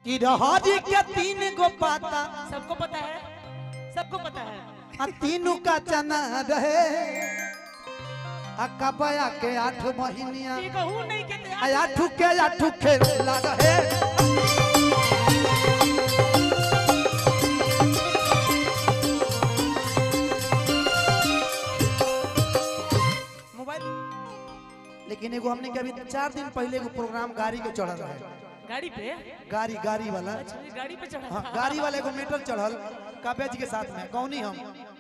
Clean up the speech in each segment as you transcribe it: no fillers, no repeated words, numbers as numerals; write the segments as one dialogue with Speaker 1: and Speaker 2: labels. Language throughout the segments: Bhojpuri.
Speaker 1: कि रहरी के 3 गो पाता,
Speaker 2: सबको पता है, सबको पता है।
Speaker 1: तीनों का चना रहे कबया के 8 महीनिया
Speaker 2: नहीं कहते
Speaker 1: 8 खेला रहे। मोबाइल लेकिन एगो हमने कभी 4 दिन पहले एगो प्रोग्राम गाड़ी के चढ़ल है।
Speaker 2: गाड़ी पे
Speaker 1: गाड़ी वाला
Speaker 2: गाड़ी पे चढ़ा।
Speaker 1: हाँ, गाड़ी वाले को मीटर चढ़ल काव्या जी के साथ में कौनी हम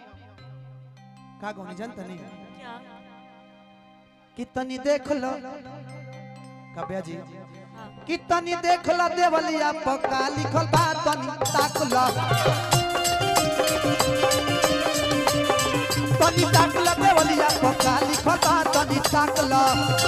Speaker 1: का कौनी जानता नहीं
Speaker 2: क्या
Speaker 1: कितनी देख लो काव्या जी कितनी देख लो देवलिया पक्का लिखल बा तनी ताक लो देवलिया पक्का लिखल बा तनी ताक लो।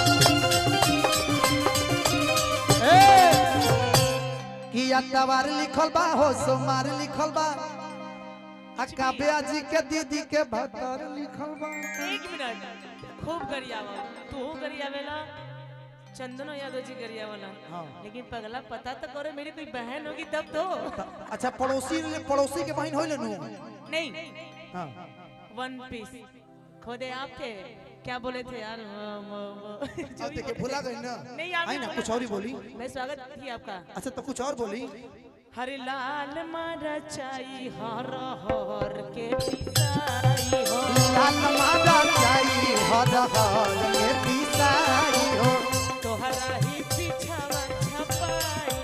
Speaker 1: किया तवार लिखल बा हो सोमार लिखल बा काव्या जी के दीदी के भतर लिखल बा।
Speaker 2: 1 मिनट खूब गरियावा तू गरियावेला चंदनो यादव जी गरियावाला। हाँ। लेकिन पगला पता तो करे मेरी कोई बहन होगी तब तो।
Speaker 1: अच्छा पड़ोसी के बहन होइले नु
Speaker 2: नहीं।
Speaker 1: हां
Speaker 2: 1 पीस खोदे आप थे क्या बोले थे यार
Speaker 1: जो देखे भुला गई ना।
Speaker 2: नहीं
Speaker 1: आई ना कुछ और ही बोली।
Speaker 2: मैं स्वागत थी आपका।
Speaker 1: अच्छा तो कुछ और बोली।
Speaker 2: हरे लाल मारा चाई हर हर के पिसाई हो
Speaker 1: लाल मारा चाई हर हर के पिसाई हो
Speaker 2: तोहरा ही पिछावा छपाई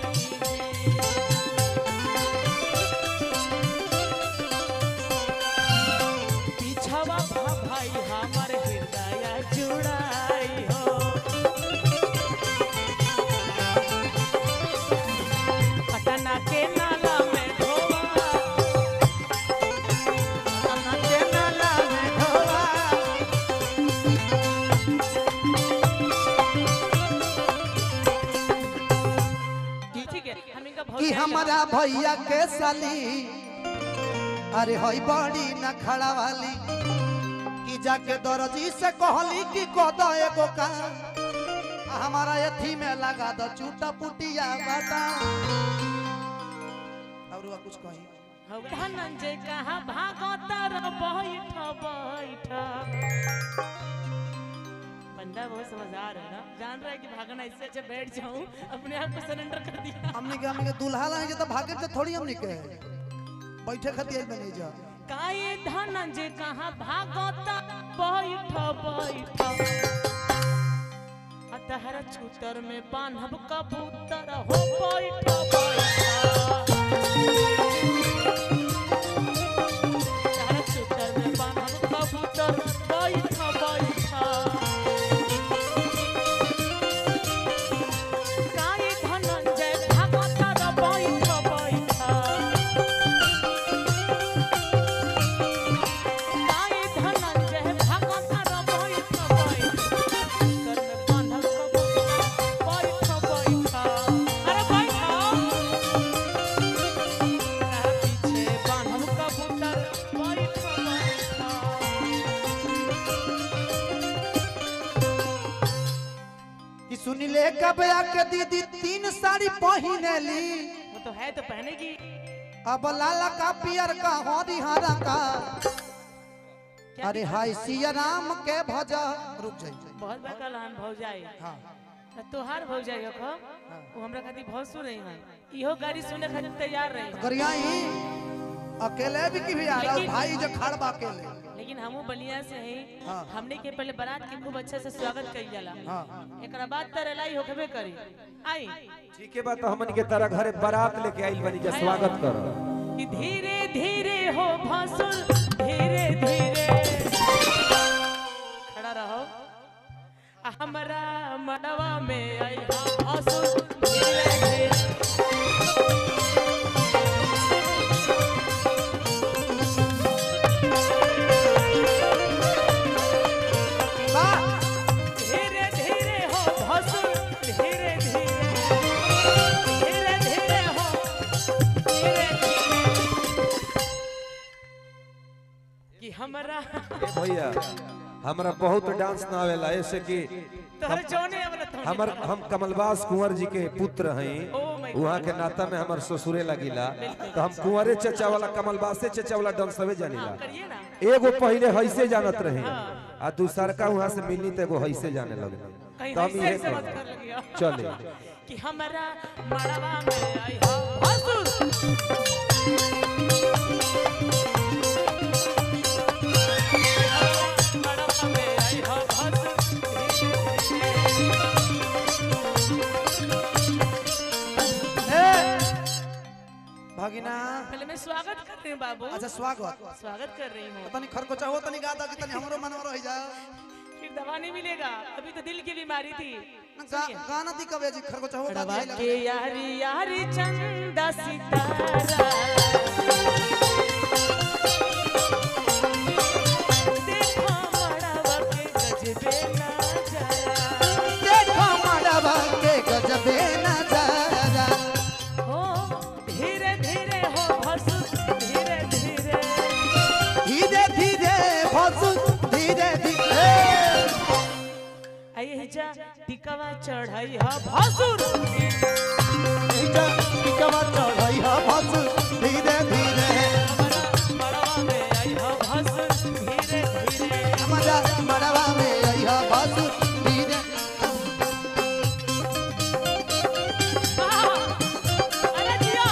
Speaker 2: पिछावा भाई हमारे हृदय जुड़ाई हो पटना के नाला में धोवा
Speaker 1: पटना के नाला में धोवा
Speaker 2: ठीक है हम इनका
Speaker 1: कि हमारा भैया के साली अरे होई बड़ी न खड़ा वाली कि जाके दर्जी से कहली कि कद एगो का हमारा एथी में लगा दो चूटा पुटिया बता और कुछ कही
Speaker 2: धनंजय कहाँ भागो तर बैठ बंदा बहुत समझदार है ना जान रहा है कि भागना इससे अच्छा बैठ जाऊं अपने आप को सरेंडर कर दिया।
Speaker 1: हमने के दूल्हा लाएंगे तो भागे तो थोड़ी हमने के बैठे खातिर बने जा
Speaker 2: काये धनंजय कहाँ भागो तर बैठ अतहर छूतर में बांधब कबूतर हो बैठ
Speaker 1: सुनिले कबया के दीदी 3 साड़ी पहने ली
Speaker 2: वो तो है तो पहनेगी।
Speaker 1: अब लाला का पियर का हरिहरा का अरे हाय सिया राम के भजा रुक जाई
Speaker 2: बहुत बकलान भौजाई।
Speaker 1: हां
Speaker 2: तोहार भौजाई हो वो हमरा खातिर बहुत सुन रही है इहो गाड़ी सुने खातिर तैयार रही
Speaker 1: गरियाई अकेले भी की भी आ रहा भाई जो खड़बा अकेले
Speaker 2: लेकिन हमू बलिया से हैं।
Speaker 1: हाँ।
Speaker 2: हमने के पहले बारात के खूब अच्छे से स्वागत कइल जाला।
Speaker 1: हां
Speaker 2: एकरा बाद तरलाई होखबे करी आई
Speaker 3: ठीक है बात हमन के तरह घरे बारात लेके आइल बनी जा स्वागत करो
Speaker 2: कि धीरे धीरे हो भसुर धीरे धीरे खड़ा रहो हमरा मनवा में आई भसुर धीरे धीरे हमरा
Speaker 3: भैया हमरा बहुत डांस ना आवेला ऐसे कि
Speaker 2: तोहरे जोने आवला
Speaker 3: हम कमलबास कुंवर जी के पुत्र हैं।
Speaker 2: ओ
Speaker 3: वहाँ के नाता में हमार ससुरे लगिला तो हम कुंवरे चचा वाला कमलबासे चचा वाला डांसवे जानिला।
Speaker 2: करिए ना।
Speaker 3: एगो पहले हैसे जानत रहे आ दूसर का वहाँ से मिलनी तो एगो हैसे जाने लगे।
Speaker 2: कहीं
Speaker 3: तो हम
Speaker 2: ऐसे
Speaker 3: ये
Speaker 2: ऐसे मत कर लगिया।
Speaker 3: चले
Speaker 2: कि हमारा मड़वा में आई हो भसुर। मड़वा में आई हो भसुर।
Speaker 1: भगिना
Speaker 2: पहले मैं स्वागत कर रही हूँ बाबू।
Speaker 1: अच्छा स्वागत
Speaker 2: स्वागत कर रही हूँ।
Speaker 1: तनी खरकोचा हो तनी गाता कि तनी हमरो मन रह जा।
Speaker 2: फिर दवा नहीं मिलेगा, अभी तो दिल की बीमारी थी।
Speaker 1: गाना दी कबे जी खरकोचा हो
Speaker 2: मड़वा
Speaker 1: गाता
Speaker 2: के यारी यारी चंदा सितारा देखो मड़वा के गजबे नजारा।
Speaker 1: देखो मड़वा के गजबे नजारा।
Speaker 2: हो धीरे धीरे हो भसुर धीरे धीरे।
Speaker 1: धीरे धीरे भसुर धीरे धीरे।
Speaker 2: आई जा टिकवा चढ़ाई हा भसुर।
Speaker 1: इजा टिकवा चढ़ाई हा भसुर धीरे धीरे।
Speaker 2: मड़वा में आई हा भसुर धीरे धीरे।
Speaker 1: हमारा मड़वा में आई हा भसुर धीरे।
Speaker 2: अरे जिया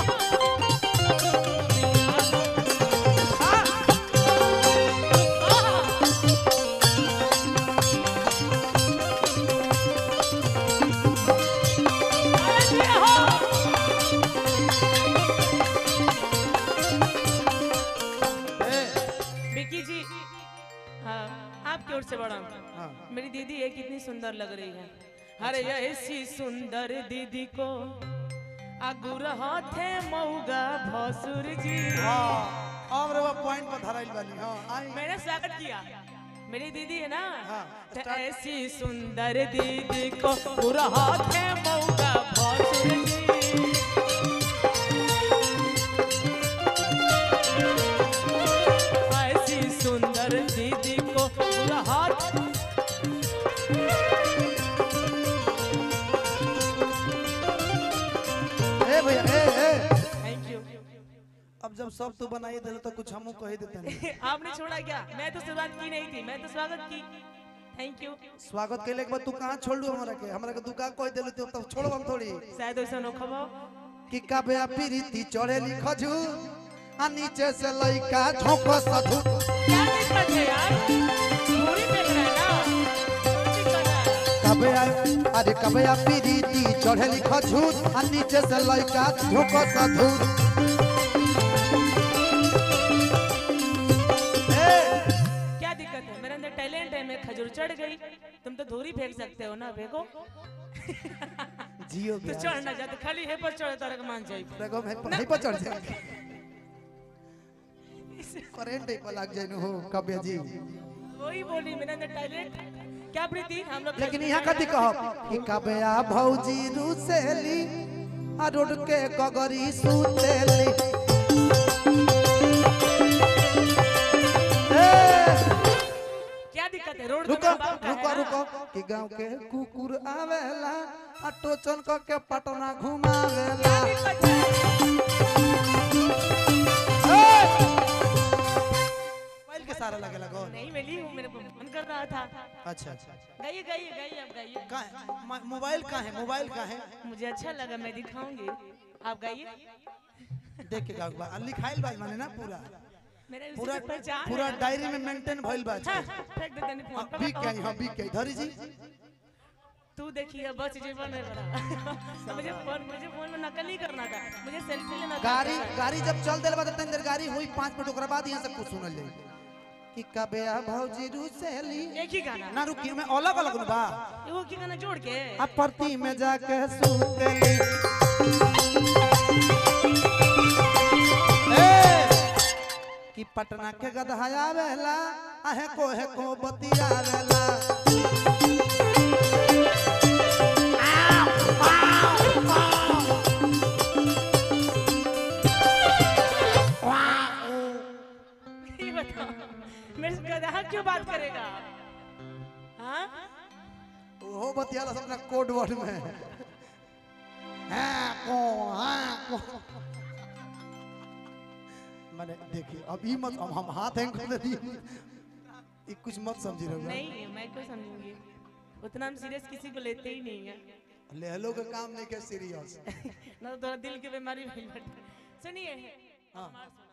Speaker 2: विक्की जी, हाँ आपकी ओर से बड़ा मेरी दीदी है, कितनी सुंदर लग रही है। अरे ऐसी सुंदर दीदी को अगुर हाथे मऊगा भसुर जी।
Speaker 1: हां और वो पॉइंट पर धराइल बानी। हां आई
Speaker 2: मैंने स्वागत किया, मेरी दीदी है ना।
Speaker 1: हाँ,
Speaker 2: तो ऐसी सुंदर दीदी को पूरा हाथे मऊगा भसुर जी। ऐसी सुंदर दीदी को पूरा हाथ।
Speaker 1: ए भैया ए
Speaker 2: थैंक यू।
Speaker 1: अब जब सब तू बनाई देले तो कुछ हमहू कह देते हैं।
Speaker 2: आपने छोड़ा क्या? मैं तो शुरुआत की नहीं थी, मैं तो स्वागत की। Thank you.
Speaker 1: स्वागत केले के बाद तू कहां छोड़ दू हमरा के तू का कह देले तब छोड़ब हम थोड़ी।
Speaker 2: शायद ऐसा न खबो
Speaker 1: कि काबे प्रीति चढ़े लिखजू आ नीचे से लइका झोंको सधू।
Speaker 2: क्या दिक्कत है यार? पूरी फेंक रहा है ना, दिक्कत है।
Speaker 1: कबे अरे कबे प्रीति चढ़े लिखजू आ नीचे से लइका झोंको सधू।
Speaker 2: क्या दिक्कत है? मेरे अंदर टैलेंट है, मैं खजूर चढ़ गई। तुम तो धूरी फेंक सकते हो ना, फेंको।
Speaker 1: जियो
Speaker 2: तो चढ़ना चाहते खाली है पर चढ़े तारक मान जाए।
Speaker 1: देखो मैं पढ़ाई पर चढ़ जाए करेंट पर लग जाए हो कबे जी।
Speaker 2: वही बोली मेरे अंदर टैलेंट। क्या प्रीति हम लोग
Speaker 1: लेकिन यहाँ कथी कहब कि कबे भौजी रुसेली आ रोड के कगरी सुतेली।
Speaker 2: क्या दिक्कत है? रोड
Speaker 1: रुको रुको रुको कि गांव के कुकुर आवेला आ टोचन क के पटना घुमावेला। मोबाइल के सारा लगे लगो
Speaker 2: नहीं मिली हूँ, मेरे को मन कर रहा था।
Speaker 1: अच्छा अच्छा
Speaker 2: गाइए गाइए गाइए, आप गाइए।
Speaker 1: का है मोबाइल का है मोबाइल का है
Speaker 2: मुझे अच्छा लगा, मैं दिखाऊंगी। आप गाइए।
Speaker 1: देख के गाओ बा लिखाइल बा माने ना पूरा
Speaker 2: मेरा उसी
Speaker 1: पूरा
Speaker 2: से पहचान
Speaker 1: पूरा
Speaker 2: है।
Speaker 1: डायरी में मेंटेन भइल बा।
Speaker 2: हाँ, फेंक दे तनी फोन
Speaker 1: बीक
Speaker 2: पे।
Speaker 1: के हां बीक के धरी जी
Speaker 2: तू देखिए बस जीवन है बड़ा। मुझे फोन में नकल नहीं करना था, मुझे सेल्फी लेना था।
Speaker 1: गाड़ी जब चल देल बा त तंदर गाड़ी हुई 5 मिनट ओकरा बाद यहां से कुछ सुनल जाई कि कबे भौजी रुसेली।
Speaker 2: एक ही गाना
Speaker 1: ना रुकी मैं अलग अलग बा
Speaker 2: वो की गाना जोड़ के।
Speaker 1: आ परती में जाके सुतेली। कि पटना के गदहाया वेला आहे को बतियावेला।
Speaker 2: ये बताओ मेरे से गधा क्यों बात करेगा? हाँ
Speaker 1: वो बतियाला अपना कोड वर्ड में मैंने देखिए अब ये मत हम हाथ हैंग कर दी ये कुछ मत समझी रहे
Speaker 2: नहीं मैं क्यों समझूंगी, उतना हम सीरियस किसी को लेते ही नहीं है।
Speaker 1: लहलो का काम नहीं क्या सीरियस
Speaker 2: ना तो थोड़ा दिल की बीमारी भी सुनिए।
Speaker 1: हाँ